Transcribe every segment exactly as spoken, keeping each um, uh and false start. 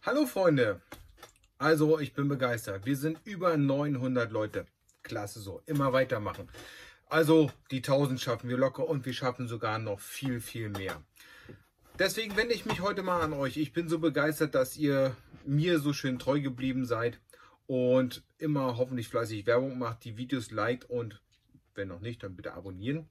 Hallo Freunde, also ich bin begeistert. Wir sind über neunhundert Leute. Klasse so, immer weitermachen. Also die tausend schaffen wir locker und wir schaffen sogar noch viel, viel mehr. Deswegen wende ich mich heute mal an euch. Ich bin so begeistert, dass ihr mir so schön treu geblieben seid und immer hoffentlich fleißig Werbung macht, die Videos liked und wenn noch nicht, dann bitte abonnieren.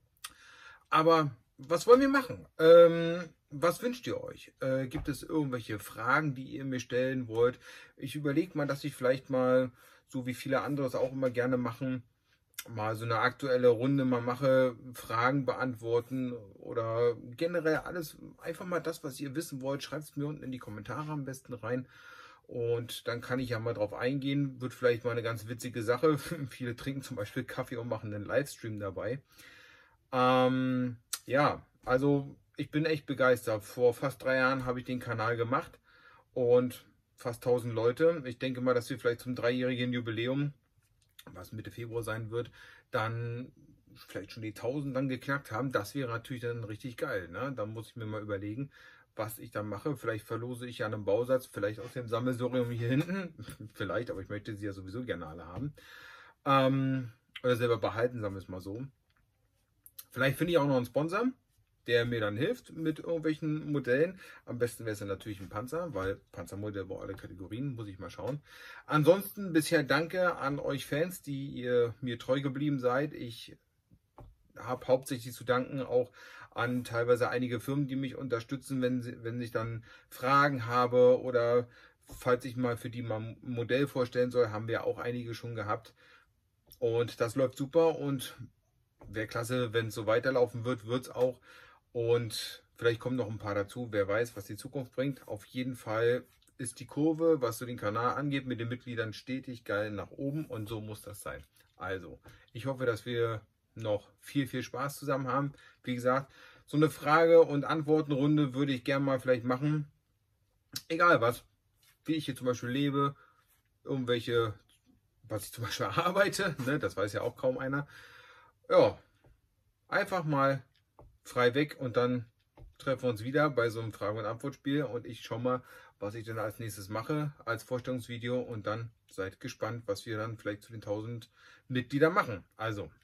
Aber was wollen wir machen? Ähm, was wünscht ihr euch? Äh, gibt es irgendwelche Fragen, die ihr mir stellen wollt? Ich überlege mal, dass ich vielleicht mal, so wie viele andere es auch immer gerne machen, mal so eine aktuelle Runde mal mache, Fragen beantworten oder generell alles, einfach mal das, was ihr wissen wollt, schreibt es mir unten in die Kommentare am besten rein. Und dann kann ich ja mal drauf eingehen. Wird vielleicht mal eine ganz witzige Sache. Viele trinken zum Beispiel Kaffee und machen einen Livestream dabei. Ähm, ja, also ich bin echt begeistert. Vor fast drei Jahren habe ich den Kanal gemacht und fast tausend Leute. Ich denke mal, dass wir vielleicht zum dreijährigen Jubiläum, was Mitte Februar sein wird, dann vielleicht schon die tausend dann geknackt haben. Das wäre natürlich dann richtig geil. Ne? Da muss ich mir mal überlegen, was ich dann mache. Vielleicht verlose ich ja einen Bausatz, vielleicht aus dem Sammelsurium hier hinten. Vielleicht, aber ich möchte sie ja sowieso gerne alle haben. Ähm, oder selber behalten, sagen wir es mal so. Vielleicht finde ich auch noch einen Sponsor, der mir dann hilft mit irgendwelchen Modellen. Am besten wäre es dann natürlich ein Panzer, weil Panzermodell bei alle Kategorien, muss ich mal schauen. Ansonsten bisher danke an euch Fans, die ihr mir treu geblieben seid. Ich habe hauptsächlich zu danken auch an teilweise einige Firmen, die mich unterstützen, wenn, sie, wenn ich dann Fragen habe oder falls ich mal für die mal ein Modell vorstellen soll, haben wir auch einige schon gehabt. Und das läuft super und wäre klasse, wenn es so weiterlaufen wird, wird es auch. Und vielleicht kommen noch ein paar dazu. Wer weiß, was die Zukunft bringt. Auf jeden Fall ist die Kurve, was so den Kanal angeht, mit den Mitgliedern stetig geil nach oben. Und so muss das sein. Also, ich hoffe, dass wir noch viel, viel Spaß zusammen haben. Wie gesagt, so eine Frage- und Antwortenrunde würde ich gerne mal vielleicht machen. Egal was. Wie ich hier zum Beispiel lebe. Irgendwelche, was ich zum Beispiel arbeite. Ne, das weiß ja auch kaum einer. Ja, einfach mal frei weg und dann treffen wir uns wieder bei so einem Frage- und Antwortspiel und ich schaue mal, was ich dann als nächstes mache als Vorstellungsvideo und dann seid gespannt, was wir dann vielleicht zu den tausend Mitgliedern machen. Also,